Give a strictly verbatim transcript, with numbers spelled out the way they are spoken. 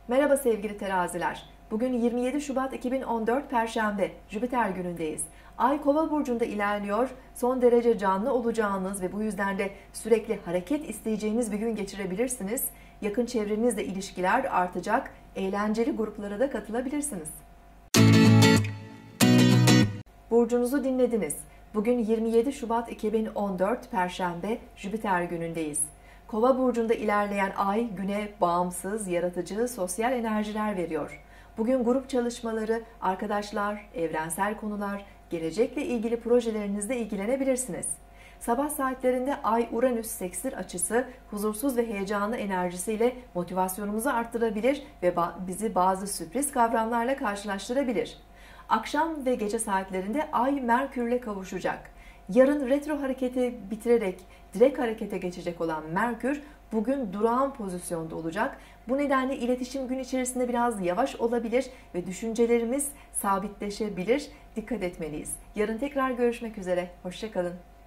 Merhaba sevgili teraziler. Bugün yirmi yedi Şubat iki bin on dört Perşembe, Jüpiter günündeyiz. Ay Kova burcunda ilerliyor. Son derece canlı olacağınız ve bu yüzden de sürekli hareket isteyeceğiniz bir gün geçirebilirsiniz. Yakın çevrenizle ilişkiler artacak. Eğlenceli gruplara da katılabilirsiniz. Burcunuzu dinlediniz. Bugün yirmi yedi Şubat iki bin on dört Perşembe, Jüpiter günündeyiz. Kova burcunda ilerleyen ay güne bağımsız, yaratıcı, sosyal enerjiler veriyor. Bugün grup çalışmaları, arkadaşlar, evrensel konular, gelecekle ilgili projelerinizle ilgilenebilirsiniz. Sabah saatlerinde Ay-Uranüs sekstil açısı huzursuz ve heyecanlı enerjisiyle motivasyonumuzu arttırabilir ve bizi bazı sürpriz kavramlarla karşılaştırabilir. Akşam ve gece saatlerinde Ay Merkür'le kavuşacak. Yarın retro hareketi bitirerek direkt harekete geçecek olan Merkür bugün durağan pozisyonda olacak. Bu nedenle iletişim gün içerisinde biraz yavaş olabilir ve düşüncelerimiz sabitleşebilir. Dikkat etmeliyiz. Yarın tekrar görüşmek üzere. Hoşça kalın.